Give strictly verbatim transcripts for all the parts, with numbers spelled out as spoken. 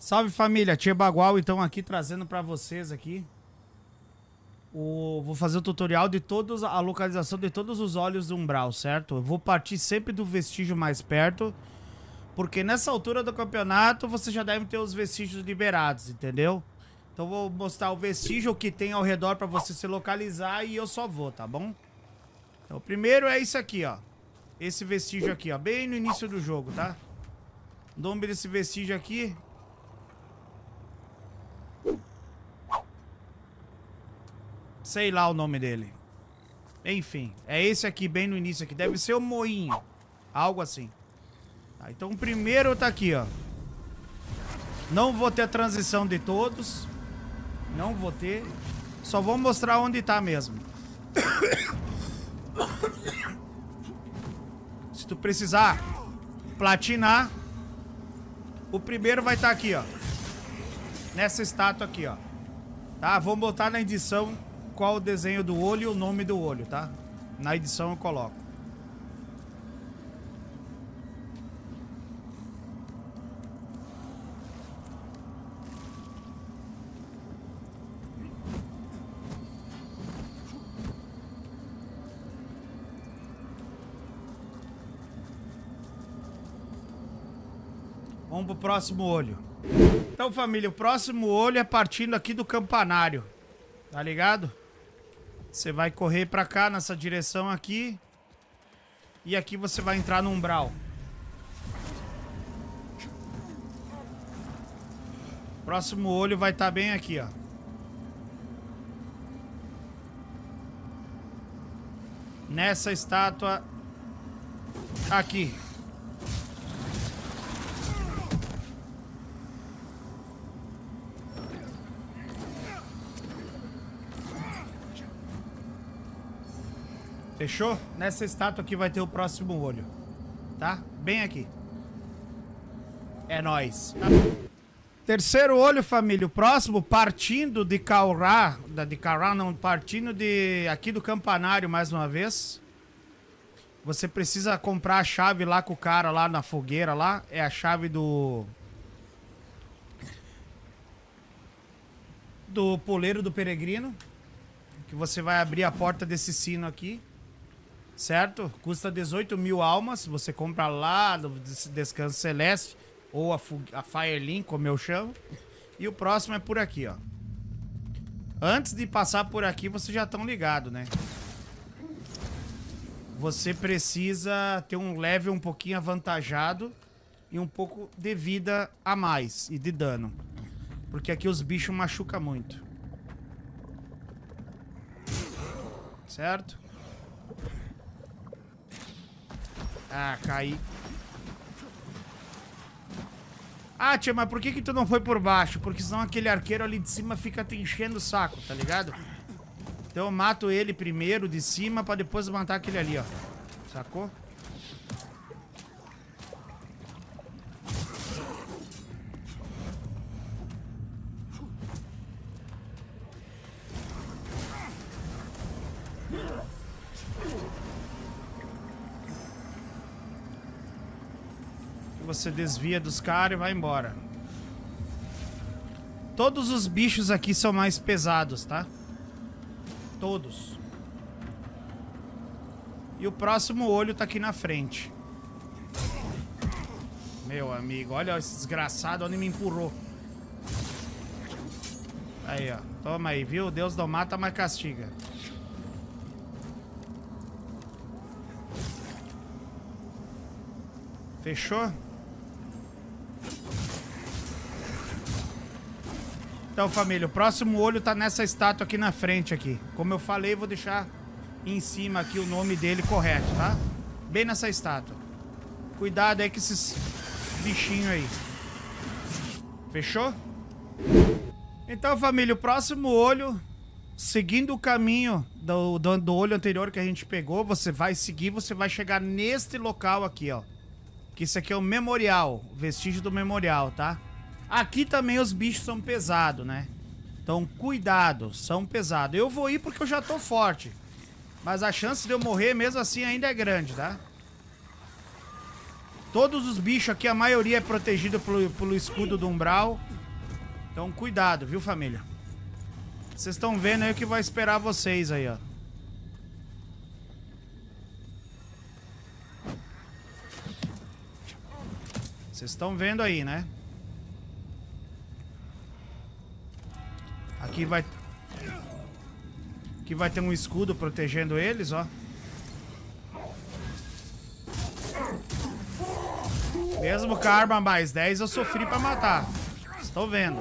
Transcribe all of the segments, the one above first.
Salve família, Tia Bagual então aqui trazendo pra vocês aqui o... Vou fazer o tutorial de todos, a localização de todos os olhos do umbral, certo? Eu vou partir sempre do vestígio mais perto, porque nessa altura do campeonato você já deve ter os vestígios liberados, entendeu? Então vou mostrar o vestígio que tem ao redor pra você se localizar e eu só vou, tá bom? Então o primeiro é isso aqui, ó. Esse vestígio aqui, ó, bem no início do jogo, tá? O nome desse vestígio aqui... Sei lá o nome dele. Enfim, é esse aqui, bem no início aqui. Deve ser o moinho. Algo assim. Tá, então o primeiro tá aqui, ó. Não vou ter a transição de todos. Não vou ter. Só vou mostrar onde tá mesmo. Se tu precisar platinar, o primeiro vai estar aqui, ó. Nessa estátua aqui, ó. Tá? Vou botar na edição qual o desenho do olho e o nome do olho, tá? Na edição eu coloco. Vamos pro próximo olho. Então, família, o próximo olho é partindo aqui do campanário. Tá ligado? Você vai correr pra cá, nessa direção aqui. E aqui você vai entrar no umbral. Próximo olho vai estar bem aqui, ó. Nessa estátua aqui. Fechou? Nessa estátua aqui vai ter o próximo olho. Tá? Bem aqui. É nóis. Terceiro olho, família. O próximo, partindo de Kaurá. De Kaurá não, partindo de aqui do campanário mais uma vez. Você precisa comprar a chave lá com o cara lá na fogueira lá. É a chave do... Do poleiro do peregrino. Que você vai abrir a porta desse sino aqui. Certo? Custa dezoito mil almas. Você compra lá do Descanso Celeste. Ou a, a Firelink, como eu chamo. E o próximo é por aqui, ó. Antes de passar por aqui, vocês já estão ligados, né? Você precisa ter um level um pouquinho avantajado. E um pouco de vida a mais. E de dano. Porque aqui os bichos machucam muito. Certo? Ah, caí. Ah, tia, mas por que que tu não foi por baixo? Porque senão aquele arqueiro ali de cima fica te enchendo o saco, tá ligado? Então eu mato ele primeiro de cima pra depois matar aquele ali, ó. Sacou? Você desvia dos caras e vai embora. Todos os bichos aqui são mais pesados, tá? Todos. E o próximo olho tá aqui na frente. Meu amigo, olha esse desgraçado onde me empurrou. Aí, ó. Toma aí, viu? Deus não mata, mas castiga. Fechou? Então, família, o próximo olho tá nessa estátua aqui na frente aqui. Como eu falei, vou deixar em cima aqui o nome dele correto, tá? Bem nessa estátua. Cuidado aí com esses bichinhos aí. Fechou? Então, família, o próximo olho, seguindo o caminho do, do, do olho anterior que a gente pegou, você vai seguir, você vai chegar neste local aqui, ó. Que isso aqui é o memorial, o vestígio do memorial, tá? Aqui também os bichos são pesados, né? Então, cuidado, são pesados. Eu vou ir porque eu já tô forte. Mas a chance de eu morrer mesmo assim ainda é grande, tá? Todos os bichos aqui, a maioria é protegido pelo, pelo escudo do umbral. Então, cuidado, viu, família? Vocês estão vendo aí o que vai esperar vocês aí, ó. Vocês estão vendo aí, né? Aqui vai... Aqui vai ter um escudo protegendo eles, ó. Mesmo com a arma mais dez, eu sofri pra matar. Estou vendo.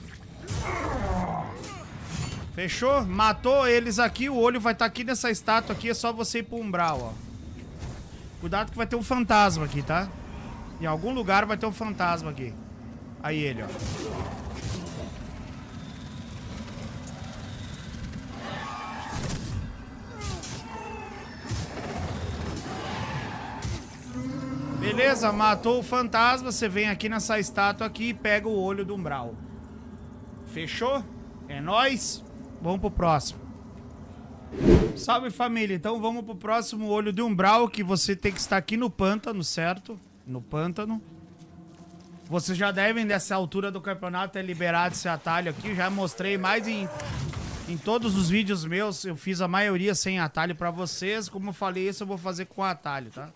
Fechou? Matou eles aqui, o olho vai estar aqui nessa estátua aqui, é só você ir pro umbral, ó. Cuidado que vai ter um fantasma aqui, tá? Em algum lugar vai ter um fantasma aqui. Aí ele, ó. Beleza, matou o fantasma, você vem aqui nessa estátua aqui e pega o olho do umbral. Fechou? É nóis? Vamos pro próximo. Salve, família. Então vamos pro próximo olho de umbral, que você tem que estar aqui no pântano, certo? No pântano. Vocês já devem, dessa altura do campeonato, ter liberado esse atalho aqui. Já mostrei mais em, em todos os vídeos meus. Eu fiz a maioria sem atalho pra vocês. Como eu falei, isso eu vou fazer com atalho, tá?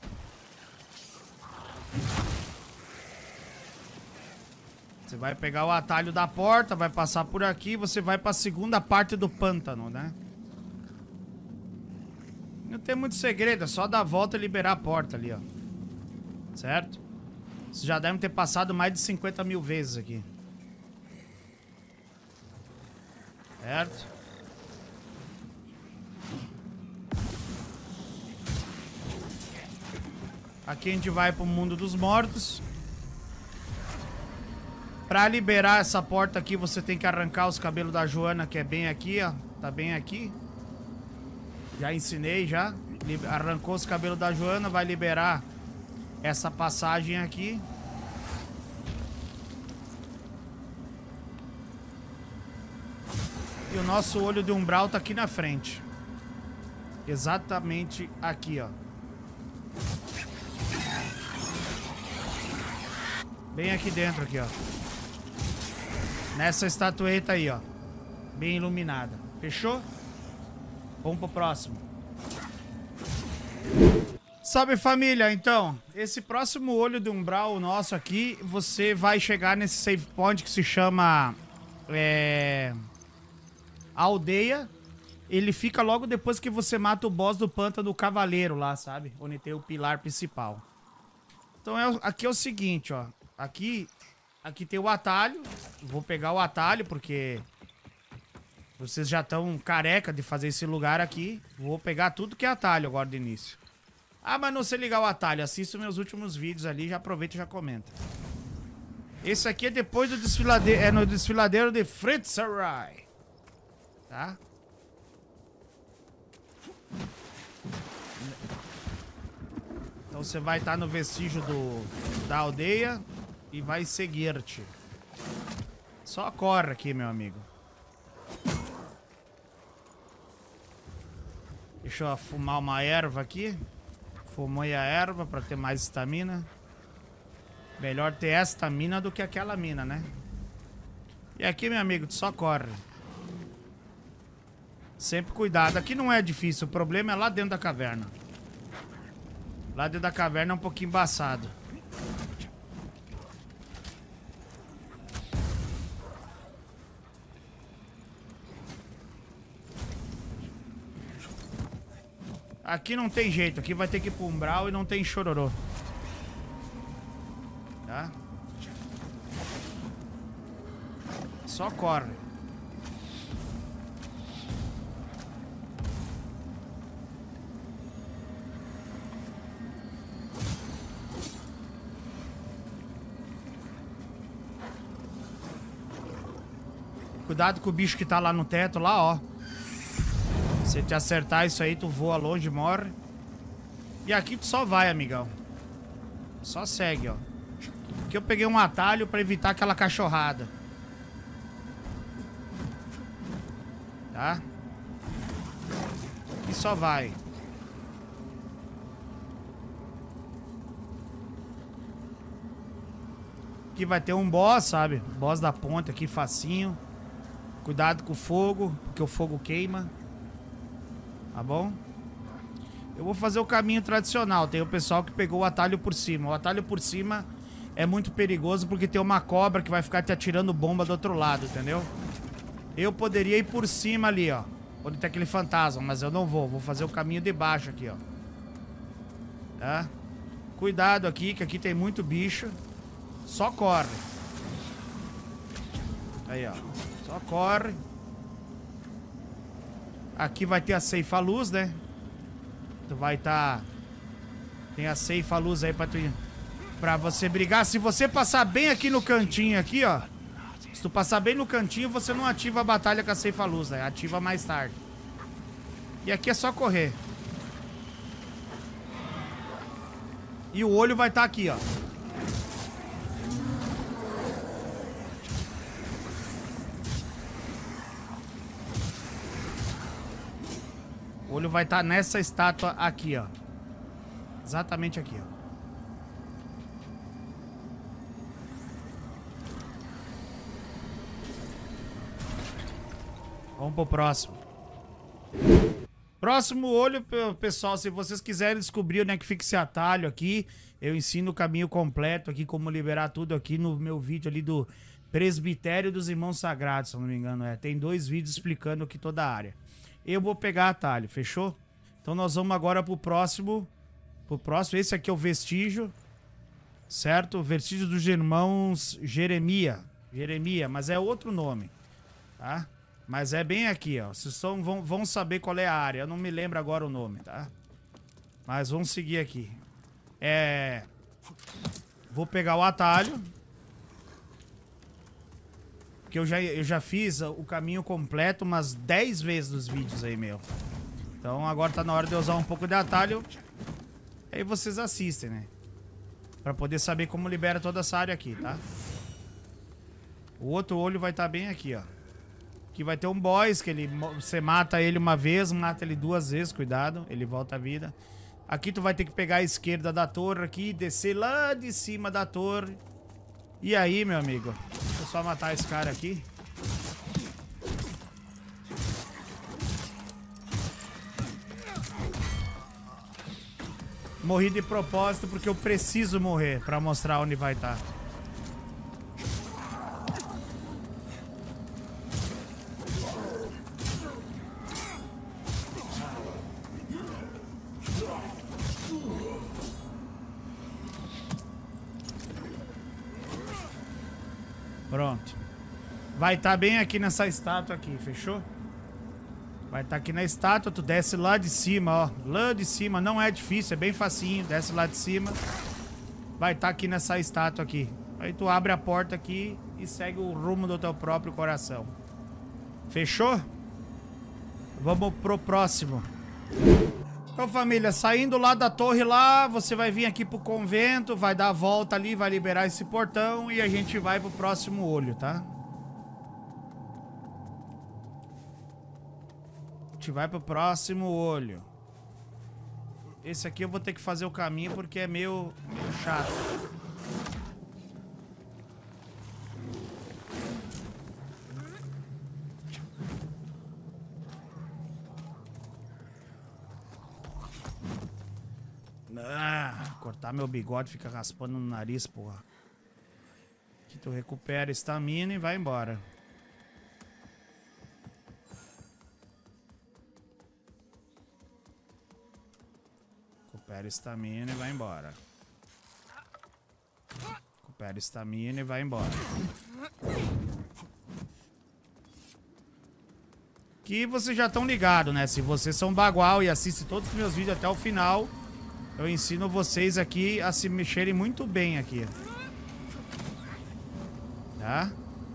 Você vai pegar o atalho da porta, vai passar por aqui, você vai pra segunda parte do pântano, né? Não tem muito segredo, é só dar a volta e liberar a porta ali, ó. Certo? Vocês já devem ter passado mais de cinquenta mil vezes aqui. Certo? Aqui a gente vai pro mundo dos mortos. Pra liberar essa porta aqui, você tem que arrancar os cabelos da Joana, que é bem aqui, ó. Tá bem aqui. Já ensinei, já. Arrancou os cabelos da Joana, vai liberar essa passagem aqui. E o nosso olho de umbral tá aqui na frente. Exatamente aqui, ó. Bem aqui dentro, aqui, ó. Nessa estatueta aí, ó. Bem iluminada. Fechou? Vamos pro próximo. Salve, família. Então, esse próximo olho de umbral nosso aqui, você vai chegar nesse save point que se chama... É... Aldeia. Ele fica logo depois que você mata o boss do pântano do cavaleiro lá, sabe? Onde tem o pilar principal. Então, é, aqui é o seguinte, ó. Aqui... Aqui tem o atalho. Vou pegar o atalho porque vocês já estão careca de fazer esse lugar aqui. Vou pegar tudo que é atalho agora de início. Ah, mas não sei ligar o atalho. Assista meus últimos vídeos ali. Já aproveita e já comenta. Esse aqui é depois do desfiladeiro. É no desfiladeiro de Fritzaray. Tá? Então você vai estar no vestígio do, da aldeia. E vai seguir-te. Só corre aqui, meu amigo. Deixa eu fumar uma erva aqui. Fumei a erva pra ter mais estamina. Melhor ter esta mina do que aquela mina, né? E aqui, meu amigo, tu só corre. Sempre cuidado. Aqui não é difícil. O problema é lá dentro da caverna. Lá dentro da caverna é um pouquinho embaçado. Aqui não tem jeito, aqui vai ter que ir pro umbral e não tem chororô. Tá? Só corre. Cuidado com o bicho que tá lá no teto, lá, ó. Se te acertar isso aí, tu voa longe e morre. E aqui tu só vai, amigão. Só segue, ó. Aqui eu peguei um atalho pra evitar aquela cachorrada. Tá? Aqui só vai. Aqui vai ter um boss, sabe? Boss da ponte aqui, facinho. Cuidado com o fogo, porque o fogo queima. Tá bom? Eu vou fazer o caminho tradicional. Tem o pessoal que pegou o atalho por cima. O atalho por cima é muito perigoso porque tem uma cobra que vai ficar te atirando bomba do outro lado, entendeu? Eu poderia ir por cima ali, ó. Onde tem aquele fantasma, mas eu não vou. Vou fazer o caminho de baixo aqui, ó. Tá? Cuidado aqui, que aqui tem muito bicho. Só corre. Aí, ó. Só corre. Aqui vai ter a ceifa-luz, né? Tu vai estar... Tá... Tem a ceifa-luz aí pra tu... Pra você brigar. Se você passar bem aqui no cantinho aqui, ó. Se tu passar bem no cantinho, você não ativa a batalha com a ceifa-luz, né? Ativa mais tarde. E aqui é só correr. E o olho vai estar tá aqui, ó. O olho vai estar tá nessa estátua aqui, ó. Exatamente aqui, ó. Vamos pro próximo. Próximo olho, pessoal, se vocês quiserem descobrir onde é que fica esse atalho aqui, eu ensino o caminho completo aqui, como liberar tudo aqui no meu vídeo ali do Presbitério dos Irmãos Sagrados, se eu não me engano, é. Tem dois vídeos explicando aqui toda a área. Eu vou pegar atalho, fechou? Então nós vamos agora pro próximo, pro próximo, esse aqui é o vestígio, certo? Vestígio dos irmãos Jeremia, Jeremia, mas é outro nome, tá? Mas é bem aqui, ó. Vocês são, vão, vão saber qual é a área. Eu não me lembro agora o nome, tá? Mas vamos seguir aqui. É... Vou pegar o atalho. Porque eu já, eu já fiz o caminho completo umas dez vezes nos vídeos aí, meu. Então agora tá na hora de eu usar um pouco de atalho. Aí vocês assistem, né? Pra poder saber como libera toda essa área aqui, tá? O outro olho vai estar bem aqui, ó. Aqui vai ter um boss, que ele, você mata ele uma vez, mata ele duas vezes, cuidado, ele volta à vida. Aqui tu vai ter que pegar a esquerda da torre aqui, descer lá de cima da torre. E aí, meu amigo, deixa eu só matar esse cara aqui. Morri de propósito porque eu preciso morrer pra mostrar onde vai estar. Pronto. Vai estar tá bem aqui nessa estátua aqui, fechou? Vai estar tá aqui na estátua, tu desce lá de cima, ó. Lá de cima, não é difícil, é bem facinho. Desce lá de cima. Vai estar tá aqui nessa estátua aqui. Aí tu abre a porta aqui e segue o rumo do teu próprio coração. Fechou? Vamos pro próximo. Então, família, saindo lá da torre lá, você vai vir aqui pro convento, vai dar a volta ali, vai liberar esse portão e a gente vai pro próximo olho, tá? A gente vai pro próximo olho. Esse aqui eu vou ter que fazer o caminho porque é meio, meio chato. Ah, cortar meu bigode, fica raspando no nariz, porra. Aqui tu recupera a estamina e vai embora. Recupera a estamina e vai embora. Recupera a estamina e vai embora. Que vocês já estão ligados, né? Se vocês são bagual e assistem todos os meus vídeos até o final, eu ensino vocês aqui a se mexerem muito bem aqui. Tá?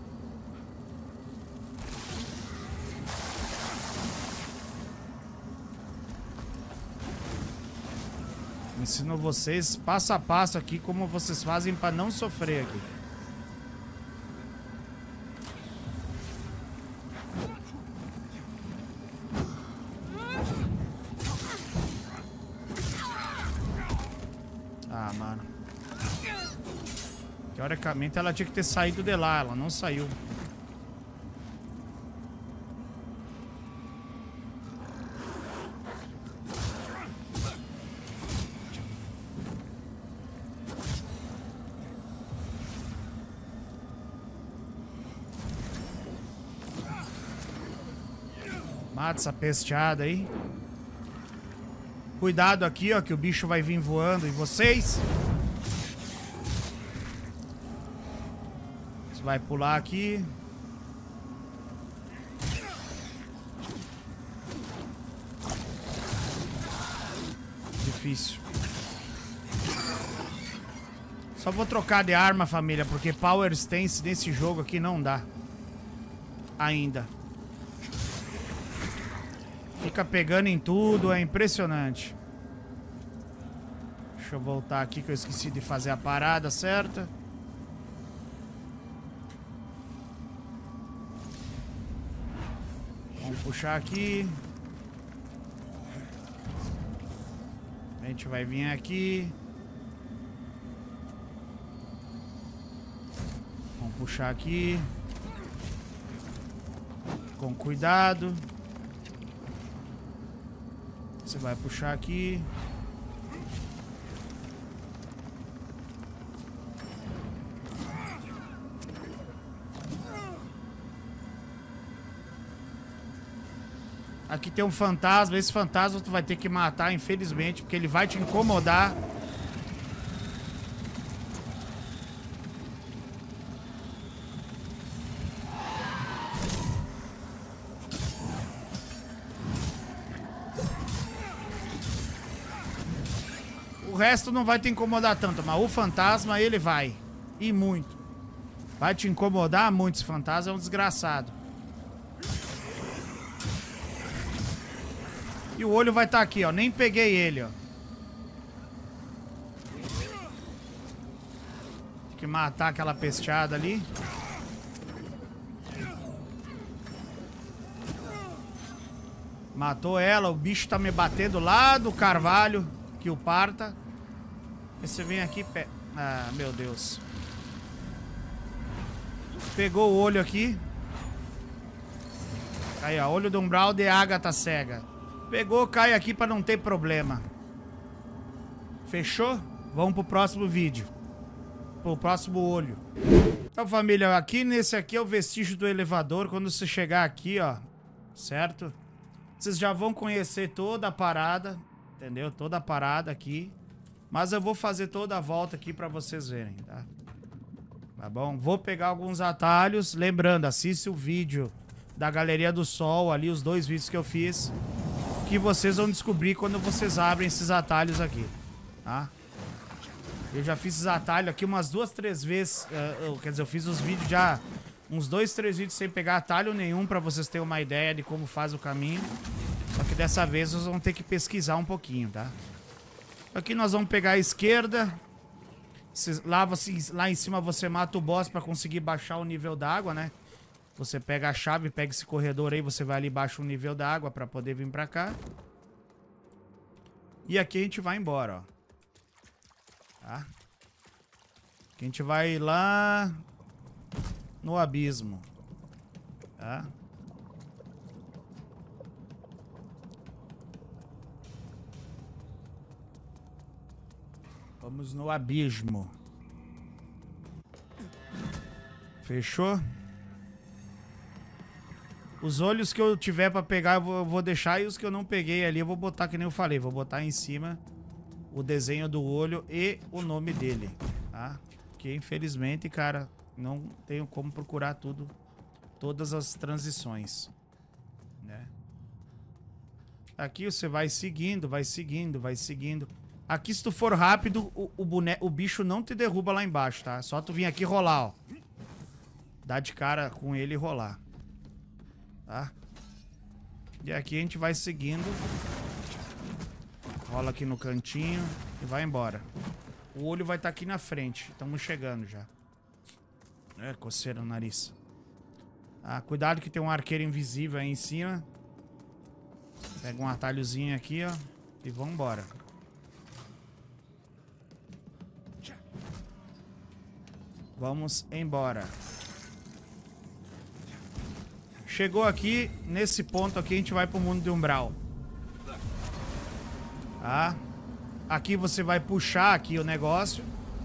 Ensino vocês passo a passo aqui como vocês fazem para não sofrer aqui. Ah, mano. Teoricamente ela tinha que ter saído de lá, ela não saiu. Mata essa pesteada aí. Cuidado aqui, ó, que o bicho vai vir voando em vocês. Você vai pular aqui. Difícil. Só vou trocar de arma, família, porque Power Stance nesse jogo aqui não dá. Ainda. Fica pegando em tudo, é impressionante. Deixa eu voltar aqui que eu esqueci de fazer a parada certa. Vamos puxar aqui. A gente vai vir aqui. Vamos puxar aqui. Com cuidado. Você vai puxar aqui. Aqui tem um fantasma. Esse fantasma tu vai ter que matar, infelizmente, porque ele vai te incomodar. O resto não vai te incomodar tanto, mas o fantasma, ele vai. E muito. Vai te incomodar muito esse fantasma, é um desgraçado. E o olho vai estar aqui, ó. Nem peguei ele, ó. Tem que matar aquela pesteada ali. Matou ela, o bicho tá me batendo lá do carvalho que o parta. Aí você vem aqui... Pe... Ah, meu Deus. Pegou o olho aqui. Aí, ó. Olho do umbral de Ágata cega. Pegou, cai aqui pra não ter problema. Fechou? Vamos pro próximo vídeo. Pro próximo olho. Então, família, aqui nesse aqui é o vestígio do elevador. Quando você chegar aqui, ó. Certo? Vocês já vão conhecer toda a parada. Entendeu? Toda a parada aqui. Mas eu vou fazer toda a volta aqui pra vocês verem, tá? Tá bom? Vou pegar alguns atalhos. Lembrando, assiste o vídeo da Galeria do Sol. Ali, os dois vídeos que eu fiz. Que vocês vão descobrir quando vocês abrem esses atalhos aqui, tá? Eu já fiz esses atalhos aqui umas duas, três vezes. Uh, quer dizer, eu fiz os vídeos já... Uns dois, três vídeos sem pegar atalho nenhum pra vocês terem uma ideia de como faz o caminho. Só que dessa vez vocês vão ter que pesquisar um pouquinho, tá? Aqui nós vamos pegar a esquerda. Lá, você, lá em cima você mata o boss pra conseguir baixar o nível d'água, né? Você pega a chave, pega esse corredor aí, você vai ali e baixa o nível da água pra poder vir pra cá. E aqui a gente vai embora, ó. Tá? Aqui a gente vai lá no abismo. Tá? Vamos no abismo. Fechou? Os olhos que eu tiver pra pegar eu vou, eu vou deixar, e os que eu não peguei ali eu vou botar, que nem eu falei, vou botar em cima o desenho do olho e o nome dele, tá? Porque infelizmente, cara, não tenho como procurar tudo, todas as transições, né? Aqui você vai seguindo, vai seguindo, vai seguindo. Aqui se tu for rápido, o, o, bone... o bicho não te derruba lá embaixo, tá? Só tu vir aqui e rolar, ó. Dá de cara com ele e rolar. Tá? E aqui a gente vai seguindo. Rola aqui no cantinho e vai embora. O olho vai estar aqui na frente. Estamos chegando já. É, coceira no nariz. Ah, cuidado que tem um arqueiro invisível aí em cima. Pega um atalhozinho aqui, ó. E vambora. Vamos embora. Chegou aqui, nesse ponto aqui, a gente vai pro mundo de Umbral. Tá? Aqui você vai puxar aqui o negócio.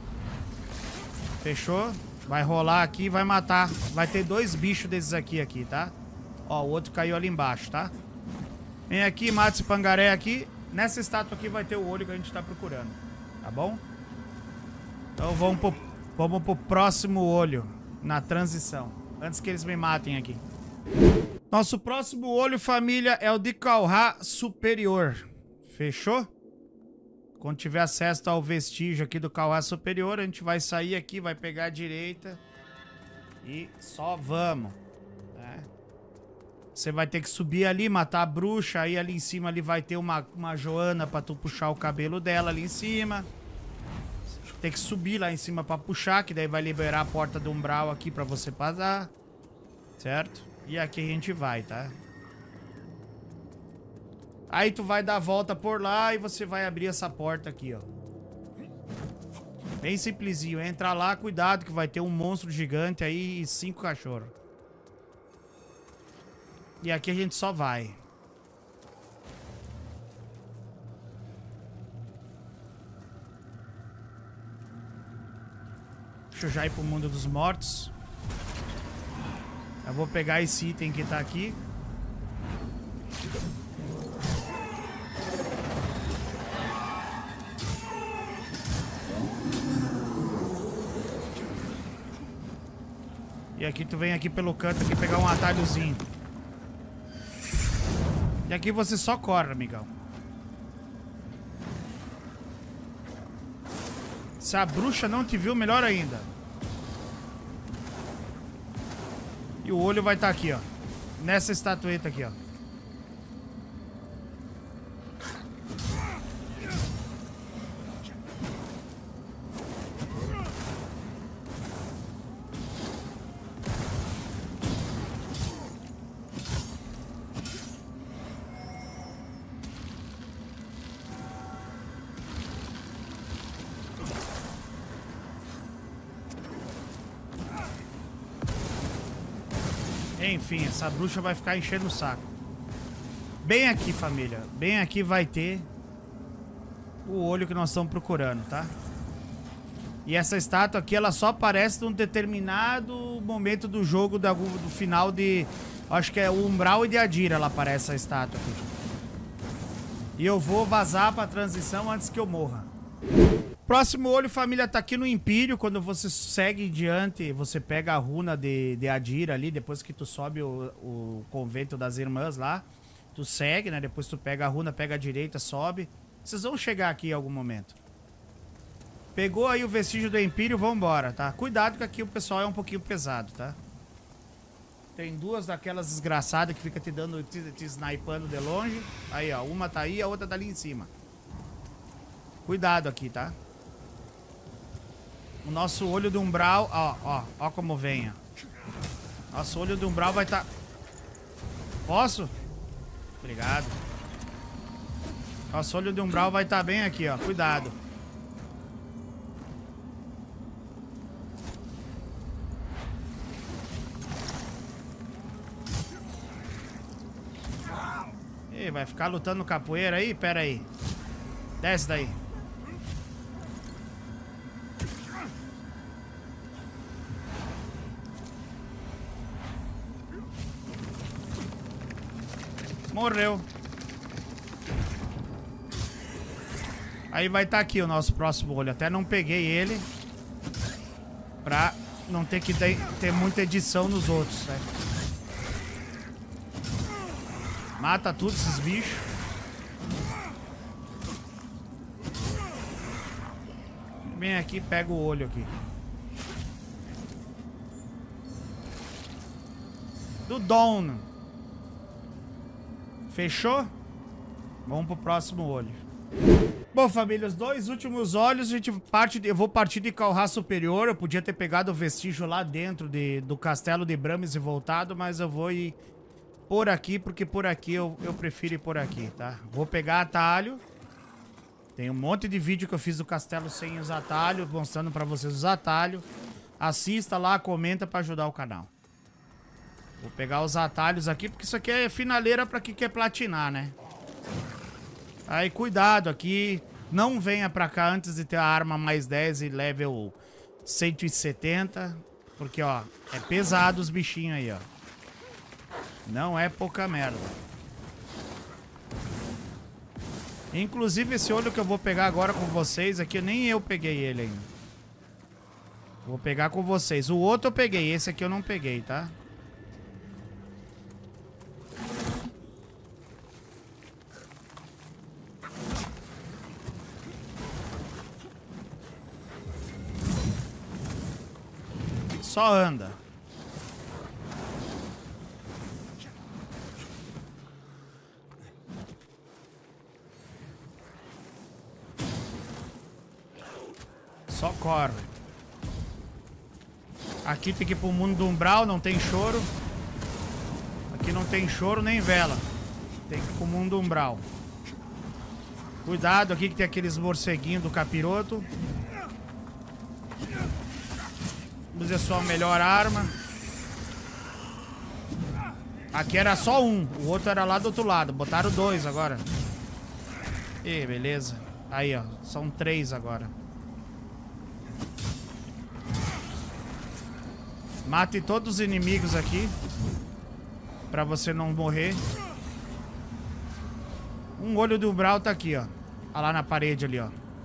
Fechou? Vai rolar aqui e vai matar. Vai ter dois bichos desses aqui, aqui, tá? Ó, o outro caiu ali embaixo, tá? Vem aqui, mata esse pangaré aqui. Nessa estátua aqui vai ter o olho que a gente tá procurando. Tá bom? Então vamos pro, vamos pro próximo olho. Na transição. Antes que eles me matem aqui. Nosso próximo olho, família, é o de Calhá Superior. Fechou? Quando tiver acesso ao vestígio aqui do Calhá Superior, a gente vai sair aqui, vai pegar a direita e só vamos. Né? Você vai ter que subir ali, matar a bruxa, aí ali em cima ali vai ter uma, uma Joana pra tu puxar o cabelo dela ali em cima. Tem que subir lá em cima pra puxar, que daí vai liberar a porta do umbral aqui pra você passar. Certo? E aqui a gente vai, tá? Aí tu vai dar a volta por lá e você vai abrir essa porta aqui, ó. Bem simplesinho. Entra lá, cuidado que vai ter um monstro gigante aí e cinco cachorros. E aqui a gente só vai. Deixa eu já ir pro mundo dos mortos. Eu vou pegar esse item que tá aqui. E aqui tu vem aqui pelo canto aqui pegar um atalhozinho. E aqui você só corre, amigão. Se a bruxa não te viu, melhor ainda. E o olho vai estar aqui, ó. Nessa estatueta aqui, ó. Enfim, essa bruxa vai ficar enchendo o saco. Bem aqui, família. Bem aqui vai ter o olho que nós estamos procurando, tá? E essa estátua aqui, ela só aparece num determinado momento do jogo do, do final de... Acho que é o Umbral e de Adira, ela aparece essa estátua aqui. E eu vou vazar pra transição antes que eu morra. Próximo olho, família, tá aqui no Império. Quando você segue diante, você pega a runa de, de Adira ali, depois que tu sobe o, o convento das irmãs lá. Tu segue, né? Depois tu pega a runa, pega a direita, sobe. Vocês vão chegar aqui em algum momento. Pegou aí o vestígio do Império, vambora, tá? Cuidado que aqui o pessoal é um pouquinho pesado, tá? Tem duas daquelas desgraçadas que fica te dando, te, te snipando de longe. Aí, ó, uma tá aí, a outra tá ali em cima. Cuidado aqui, tá? O nosso olho do umbral, ó, ó, ó como vem, ó. Nosso olho do umbral vai estar... Tá... Posso? Obrigado. Nosso olho do umbral vai estar tá bem aqui, ó. Cuidado. Ih, vai ficar lutando capoeira aí? Pera aí. Desce daí. Morreu. Aí vai estar tá aqui o nosso próximo olho. Até não peguei ele pra não ter que ter muita edição nos outros, né? Mata tudo esses bichos. Vem aqui, pega o olho aqui. Do Dawn. Fechou? Vamos pro próximo olho. Bom, família, os dois últimos olhos, a gente parte de, eu vou partir de Calhá Superior. Eu podia ter pegado o vestígio lá dentro de, do castelo de Bramis e voltado, mas eu vou ir por aqui, porque por aqui eu, eu prefiro ir por aqui, tá? Vou pegar atalho. Tem um monte de vídeo que eu fiz do castelo sem os atalhos, mostrando pra vocês os atalhos. assista lá, comenta pra ajudar o canal. Vou pegar os atalhos aqui, porque isso aqui é finaleira pra quem quer platinar, né? Aí, cuidado aqui. Não venha pra cá antes de ter a arma mais dez e level cento e setenta. Porque, ó, é pesado os bichinhos aí, ó. Não é pouca merda. Inclusive, esse olho que eu vou pegar agora com vocês aqui, nem eu peguei ele ainda. Vou pegar com vocês. O outro eu peguei, esse aqui eu não peguei, tá? Só anda. Só corre. Aqui tem que ir pro mundo do umbral, não tem choro. Aqui não tem choro nem vela. Tem que ir pro mundo do umbral. Cuidado aqui que tem aqueles morceguinhos do capiroto. Use a sua melhor arma. Aqui era só um, o outro era lá do outro lado. Botaram dois agora. Ih, beleza. Aí, ó, são três agora. Mate todos os inimigos aqui, pra você não morrer. Um olho do umbral tá aqui, ó. Olha lá na parede ali, ó.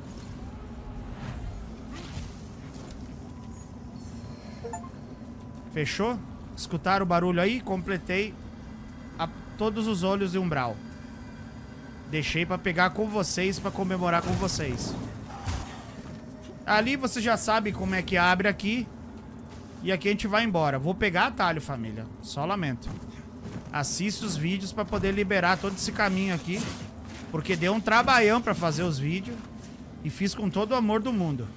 Fechou? Escutaram o barulho aí? Completei a todos os olhos de umbral. Deixei pra pegar com vocês, pra comemorar com vocês. Ali você já sabe como é que abre aqui. E aqui a gente vai embora. Vou pegar atalho, família. Só lamento. Assista os vídeos pra poder liberar todo esse caminho aqui. Porque deu um trabalhão pra fazer os vídeos. E fiz com todo o amor do mundo.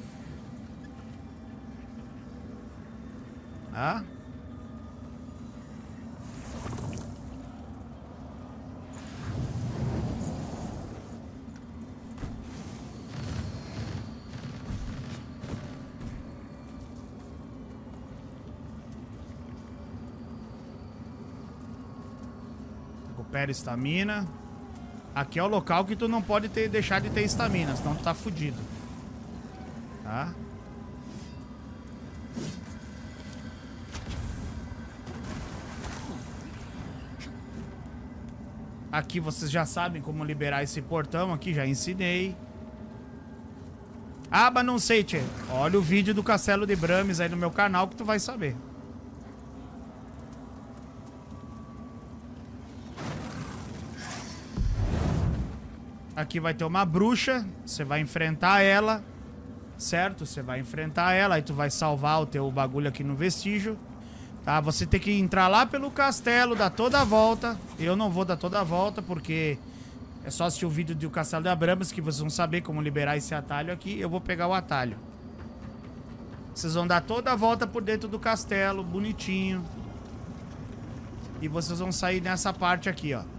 Ah? Recupera estamina. Aqui é o local que tu não pode ter, deixar de ter estamina, senão tu tá fudido. Tá? Aqui vocês já sabem como liberar esse portão aqui, já ensinei. Ah, mas não sei, tchê. Olha o vídeo do Castelo de Brames aí no meu canal que tu vai saber. Aqui vai ter uma bruxa, você vai enfrentar ela, certo? Você vai enfrentar ela, aí tu vai salvar o teu bagulho aqui no vestígio. Tá, você tem que entrar lá pelo castelo, dar toda a volta. Eu não vou dar toda a volta, porque é só assistir o vídeo do Castelo de Brames que vocês vão saber como liberar esse atalho aqui. Eu vou pegar o atalho. Vocês vão dar toda a volta por dentro do castelo, bonitinho. E vocês vão sair nessa parte aqui, ó.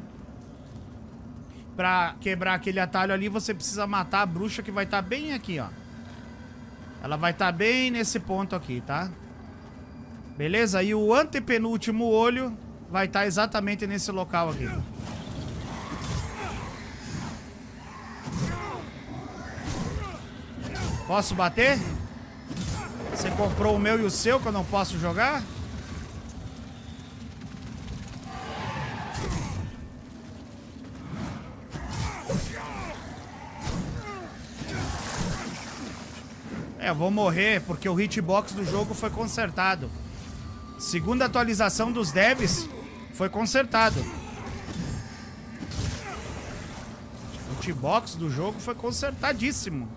Pra quebrar aquele atalho ali, você precisa matar a bruxa que vai estar bem aqui, ó. Ela vai estar bem nesse ponto aqui, tá? Beleza? E o antepenúltimo olho vai estar exatamente nesse local aqui. Posso bater? Você comprou o meu e o seu que eu não posso jogar? É, eu vou morrer porque o hitbox do jogo foi consertado. Segunda atualização dos devs, foi consertado. O hitbox do jogo foi consertadíssimo.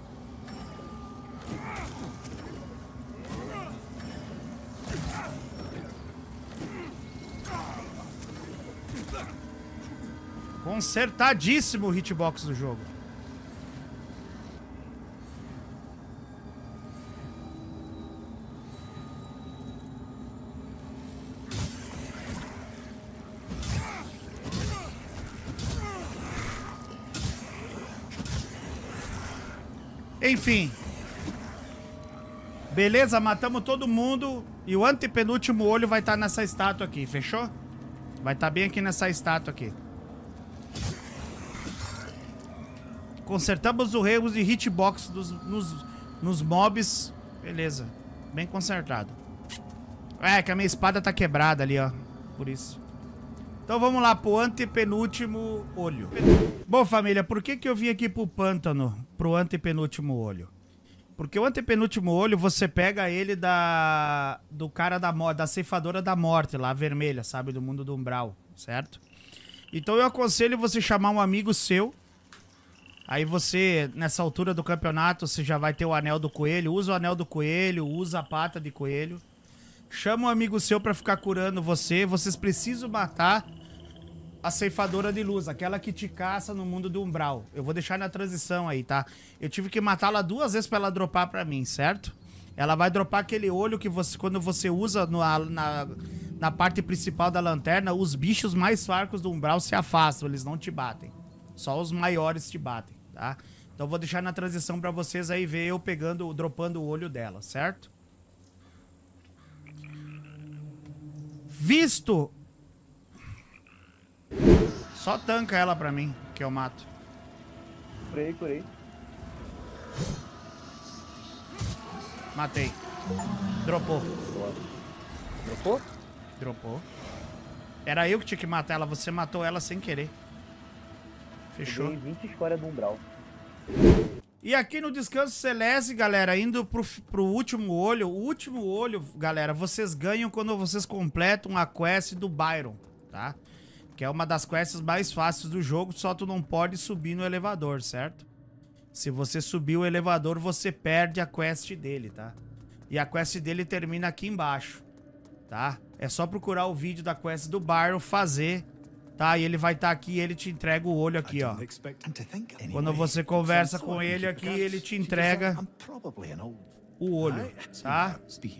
Consertadíssimo o hitbox do jogo. Enfim. Beleza, matamos todo mundo. E o antepenúltimo olho vai estar nessa estátua aqui, fechou? Vai estar bem aqui nessa estátua aqui. Consertamos os erros de hitbox dos, nos, nos mobs. Beleza, bem consertado. É, que a minha espada tá quebrada ali, ó. Por isso. Então vamos lá pro antepenúltimo olho. Bom, família, por que que eu vim aqui pro pântano? Pro antepenúltimo olho? Porque o antepenúltimo olho, você pega ele da... Do cara da morte, da ceifadora da morte, lá, a vermelha, sabe? Do mundo do umbral, certo? Então eu aconselho você chamar um amigo seu. Aí você, nessa altura do campeonato, você já vai ter o anel do coelho. Usa o anel do coelho, usa a pata de coelho. Chama um amigo seu pra ficar curando você. Vocês precisam matar a ceifadora de luz, aquela que te caça no mundo do umbral. Eu vou deixar na transição aí, tá? Eu tive que matá-la duas vezes pra ela dropar pra mim, certo? Ela vai dropar aquele olho que você, quando você usa no, na, na parte principal da lanterna, os bichos mais fracos do umbral se afastam, eles não te batem. Só os maiores te batem, tá? Então eu vou deixar na transição pra vocês aí ver eu pegando, dropando o olho dela, certo? Visto... Só tanca ela pra mim, que eu mato. Curei, curei. Matei. Dropou. Dropou? Dropou. Era eu que tinha que matar ela, você matou ela sem querer. Fechou. Peguei vinte escórias do umbral. E aqui no Descanso Celeste, galera, indo pro, pro último olho. O último olho, galera, vocês ganham quando vocês completam a quest do Byron, tá? Que é uma das quests mais fáceis do jogo, só tu não pode subir no elevador, certo? Se você subir o elevador, você perde a quest dele, tá? E a quest dele termina aqui embaixo, tá? É só procurar o vídeo da quest do Byron, fazer, tá? E ele vai estar tá aqui e ele te entrega o olho aqui, ó. Quando você conversa com ele aqui, ele te entrega o olho, tá?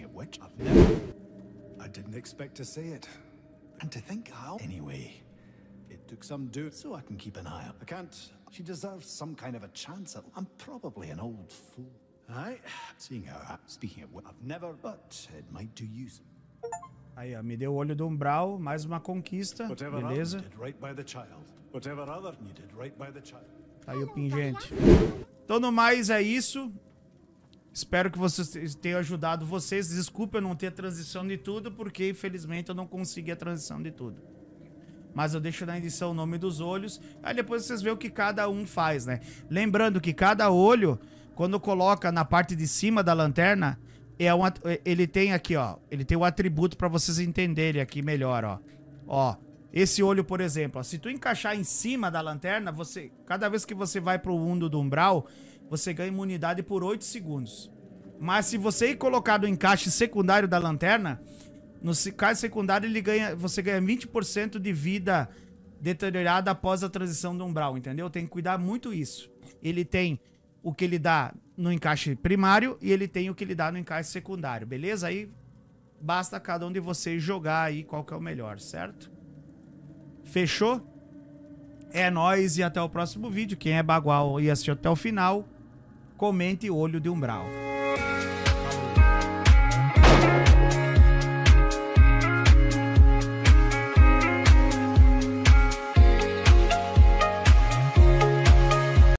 And to think how... Anyway, it took some do so I can keep an eye on. I can't. She deserves some kind of a chance at... I'm probably an old fool. Aye, seeing how... Speaking of... I've never... But it might do you some... Aí, ó, me deu o olho do umbral, mais uma conquista, beleza? Tá aí o pingente. Então, no mais, é isso. Espero que vocês tenham ajudado vocês. Desculpa eu não ter a transição de tudo, porque infelizmente eu não consegui a transição de tudo. Mas eu deixo na edição o nome dos olhos. Aí depois vocês veem o que cada um faz, né? Lembrando que cada olho, quando coloca na parte de cima da lanterna, é um, ele tem aqui, ó. Ele tem o atributo pra vocês entenderem aqui melhor, ó. Ó, esse olho, por exemplo, ó, se tu encaixar em cima da lanterna, você, cada vez que você vai pro mundo do umbral, você ganha imunidade por oito segundos. Mas se você ir colocar no encaixe secundário da lanterna, no encaixe secundário ele ganha, você ganha vinte por cento de vida deteriorada após a transição do umbral, entendeu? Tem que cuidar muito isso. Ele tem o que ele dá no encaixe primário e ele tem o que ele dá no encaixe secundário, beleza? Aí basta cada um de vocês jogar aí qual que é o melhor, certo? Fechou? É nóis e até o próximo vídeo. Quem é bagual e assistiu até o final, comente olho de umbral.